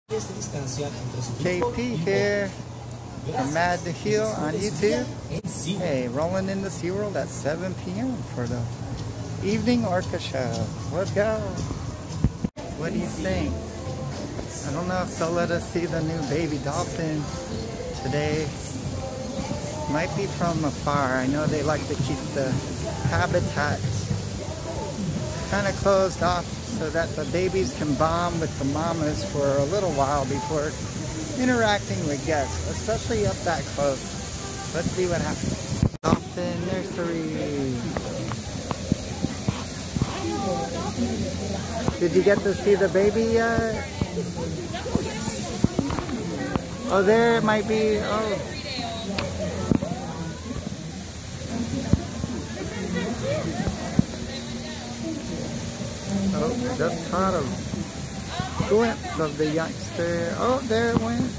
KP here from Mad to Heal on YouTube. Hey, rolling into SeaWorld at 7 p.m. for the evening orca show. Let's go. What do you think? I don't know if they'll let us see the new baby dolphin today. Might be from afar. I know they like to keep the habitats kind of closed off so that the babies can bond with the mamas for a little while before interacting with guests, especially up that close. Let's see what happens. Dolphin Nursery. Did you get to see the baby yet? Oh, there it might be. Oh. Oh, just caught a glimpse of the youngster. Oh, there it went.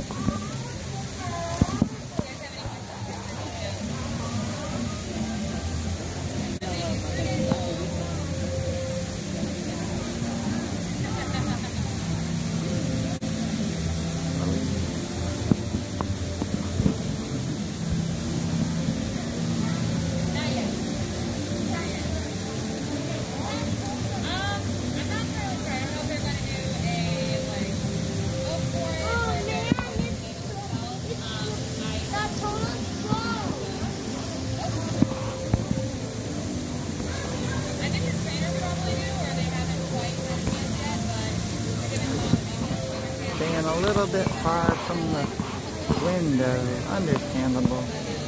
Staying a little bit far from the window, understandable.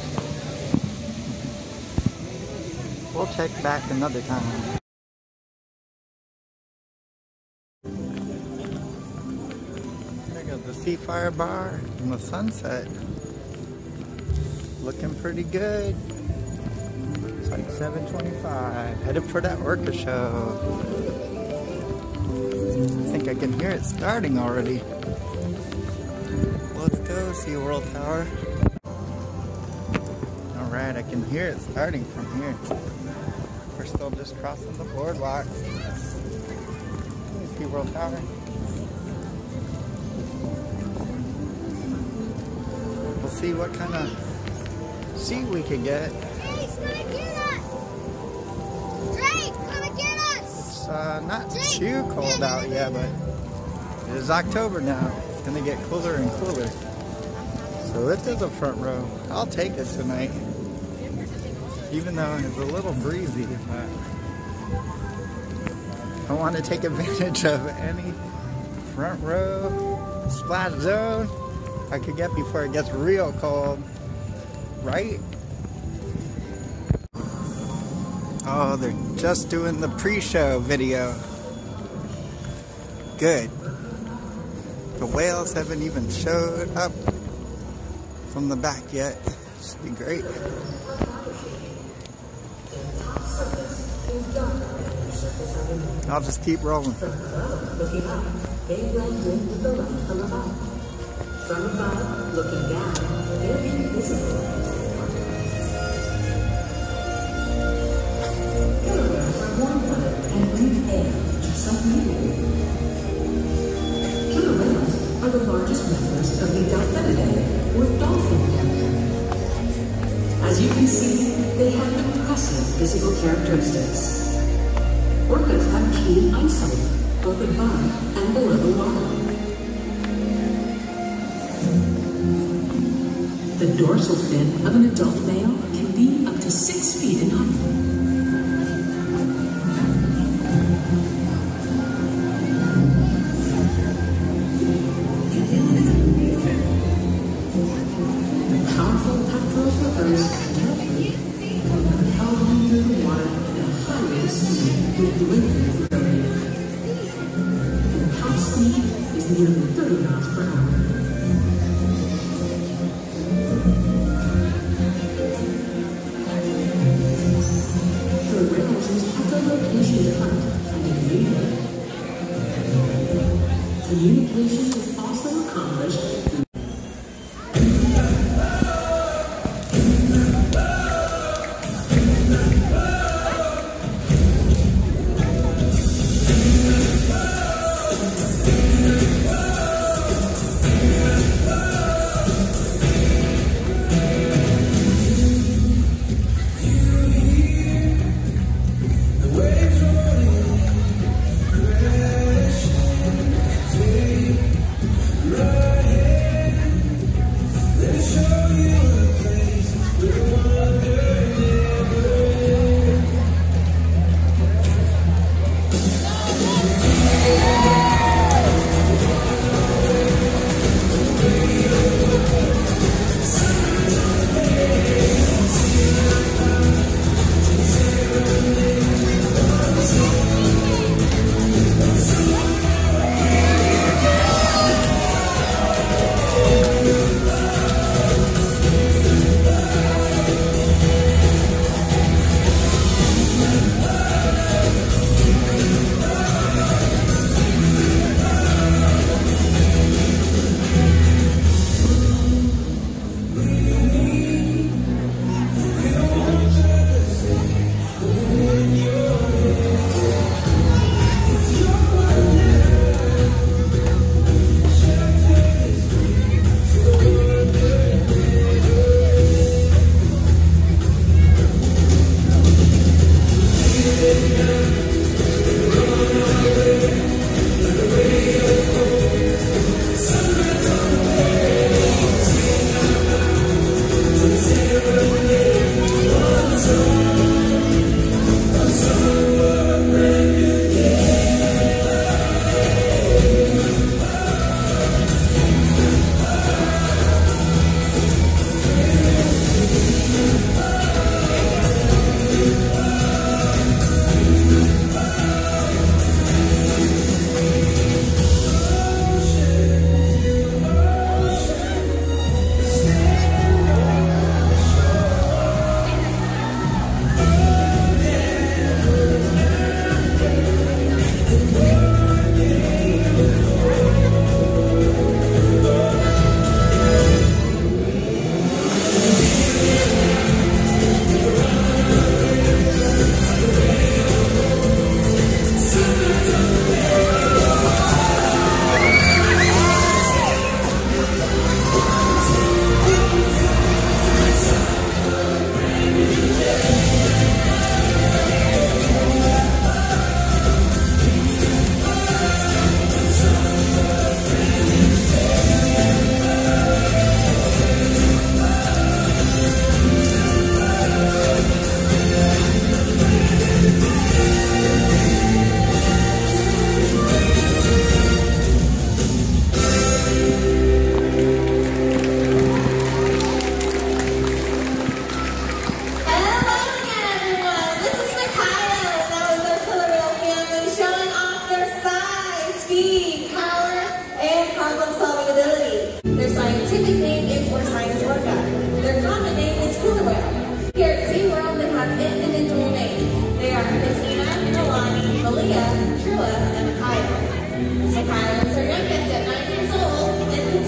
We'll check back another time. There goes the Seafire Bar in the sunset. Looking pretty good. It's like 7:25. Headed for that orca show. I think I can hear it starting already. Let's go, SeaWorld Tower. Alright, I can hear it starting from here. We're still just crossing the boardwalk. SeaWorld Tower. We'll see what kind of seat we can get. Not too cold out yet, but it is October now. It's gonna get cooler and cooler. So this is a front row. I'll take it tonight. Even though it's a little breezy, but I want to take advantage of any front row splash zone I could get before it gets real cold. Right? Oh, they're just doing the pre-show video. Good. The whales haven't even showed up from the back yet. Should be great. I'll just keep rolling. Looking up, they blend in with the light from above. From above, looking down, they're invisible. Killer whales are the largest members of the Delphinidae, or dolphin family. As you can see, they have impressive physical characteristics. Orcas have keen eyesight, both above and below the water. The dorsal fin of an adult male can be up to 6 feet in height. Top speed is nearly 30 miles per hour. The whales use echolocation to hunt and communicate. Communication is also accomplished through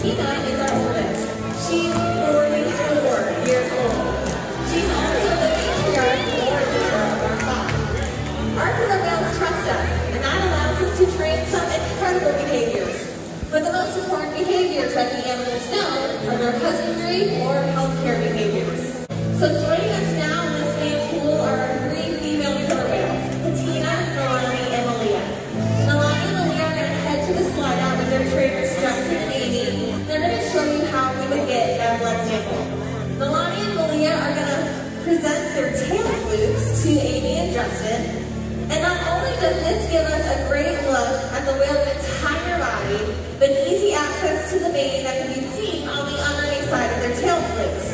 Katina is our oldest. She's 44 years old. She's also the matriarch or leader of our flock. Our killer whales trust us, and that allows us to train some incredible behaviors. But the most important behaviors that the animals know are their husbandry or healthcare behaviors. So joining us now in this main pool are our 3 female killer whales, Katina, Nalani, and Malia. Nalani and Malia are going to head to the slide out with their trainers Justin and Amy. They're going to show you how we would get a blood sample. Nalani and Malia are going to present their tail flukes to Amy and Justin. And not only does this give us a great look at the whale's entire body, but easy access to the vein that can be seen on the underneath side of their tail flukes.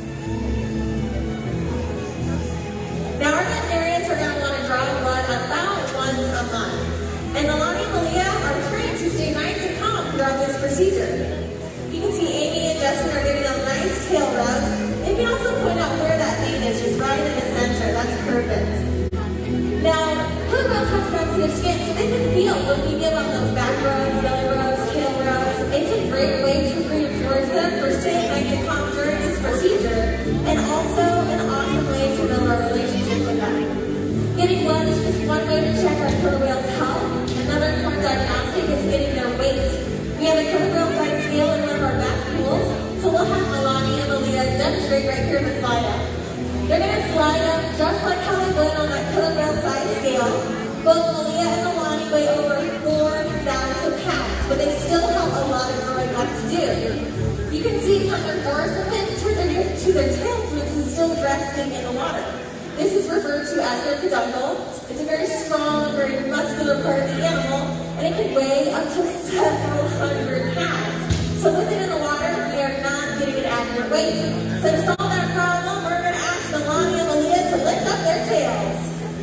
Now our veterinarians are going to want to draw blood about once a month. And Nalani and Malia are trained to stay nice and calm throughout this procedure. You can see Amy and Justin are giving them nice tail rubs. They can also point out where that vein is, just right in the center. That's perfect. Now, killer whales have sensitive skin, so they can feel when we give them those back rubs, belly rubs, tail rubs. It's a great way to reinforce them for staying nice and calm during this procedure, and also an awesome way to build our relationship with them. Getting blood is just one way to check our killer whale's health. Another important diagnostic is getting their weight. We have a killer whale size scale in one of our back pools, so we'll have Nalani and Malia demonstrate right here in the slide up. They're going to slide up just like how they would on that killer whale size scale. Both Malia and Nalani weigh over 4,000 pounds, but they still have a lot of growing up to do. You can see from their dorsal fin to their tail flukes is still resting in the water. This is referred to as their peduncle. It's a very strong, very muscular part of the animal, and it can weigh up to several hundred pounds. So with it in the water, they are not getting an accurate weight. So to solve that problem, we're going to ask Nalani and Malia to lift up their tails.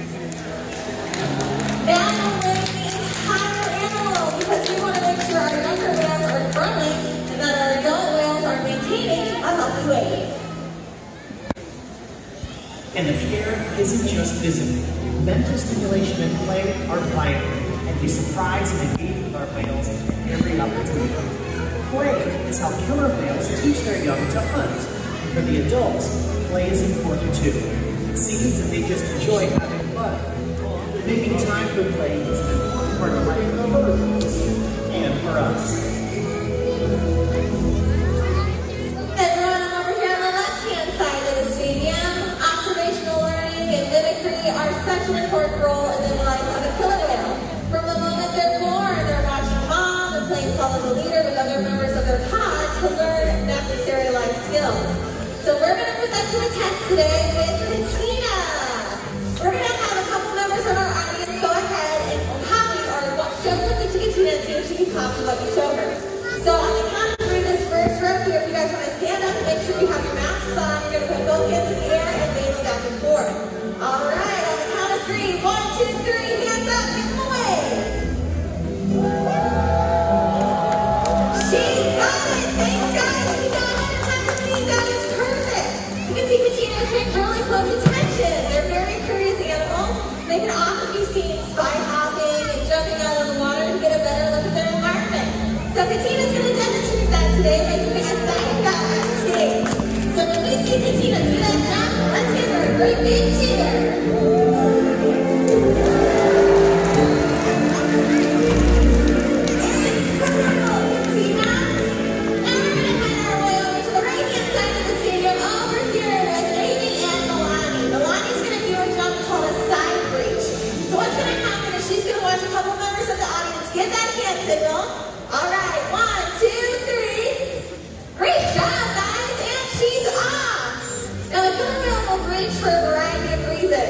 Now we'll weigh the entire animal because we want to make sure our younger whales are growing and that our adult whales are maintaining a healthy weight. And the care isn't just physical. Mental stimulation and play are vital, and we surprise and engage with our whales at every opportunity. Play is how killer whales teach their young to hunt. And for the adults, play is important too. It seems that they just enjoy having fun. Making time for play is an important part of life for other whales and for us. Everyone over here on the left-hand side of the stadium, observational learning and mimicry are such an important role in the life of a killer whale. From the moment they're born, they're watching mom and playing follow the leader with other members of their pod to learn necessary life skills. So we're going to put that to a test today with Katina. We're going to have a couple members of our audience go ahead and copy or show something to Katina and see if she can copy what you show her. So on the count of 3, this first row here, if you guys want to stand up and make sure you have your masks on, you're going to put both hands in the air and wave them back and forth. All right, on the count of 3, 1, 2, 3, hands up, give them away. She got it! Thanks, guys! We got it! Have to see that is perfect! You can see Katina is paying really close attention. They're very curious animals. They can often be seen spy hopping and jumping out of the water to get a better look at their environment. So Katina's going to demonstrate that today by doing a side dive on stage. So when we see Katina do that jump, let's give her a great big cheer. For a variety of reasons.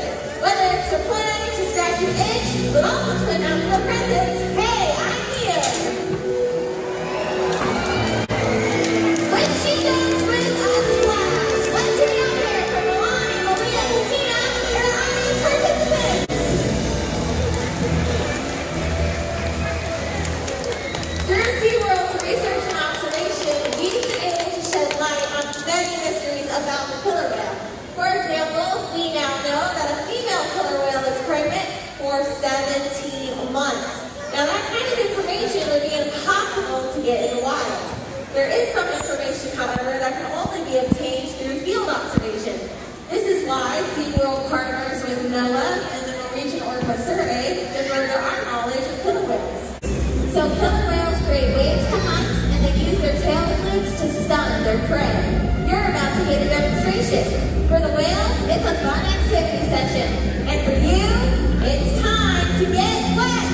There is some information, however, that can only be obtained through field observation. This is why SeaWorld partners with NOAA and the Norwegian Orca Survey to further our knowledge of killer whales. So killer whales create waves to hunt, and they use their tail flips to stun their prey. You're about to get a demonstration. For the whales, it's a fun activity session. And for you, it's time to get wet!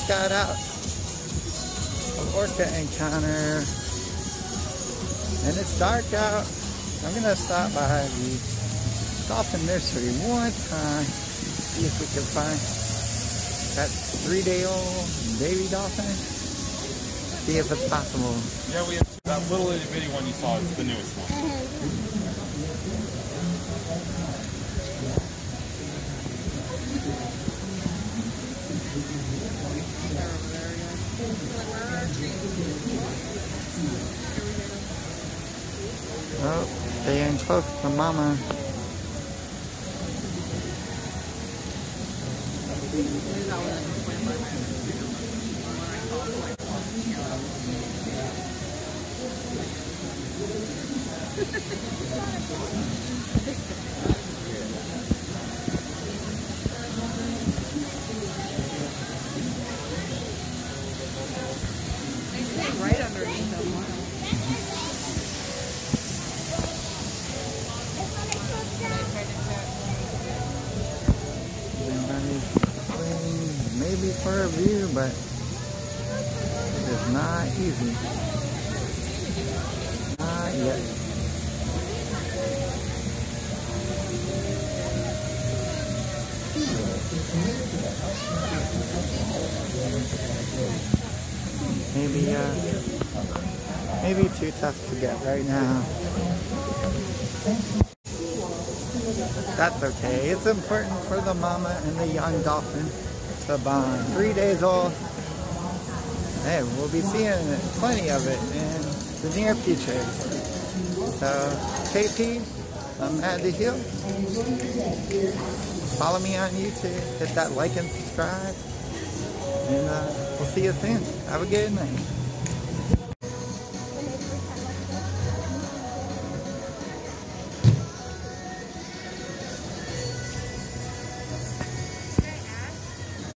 just got out of orca encounter and it's dark out. I'm gonna stop by the dolphin nursery one time, see if we can find that 3-day-old baby dolphin. See if it's possible. Yeah, we have that little itty bitty one you saw is the newest one. Oh, they ain't close to mama. Right underneath them. Maybe for a view, but it is not easy. Not yet. Maybe too tough to get right now. That's okay. It's important for the mama and the young dolphin to bond. 3 days old. Hey, we'll be seeing plenty of it in the near future. So, KP, I'm Matt the Hill. Follow me on YouTube. Hit that like and subscribe. And we'll see you soon. Have a good night.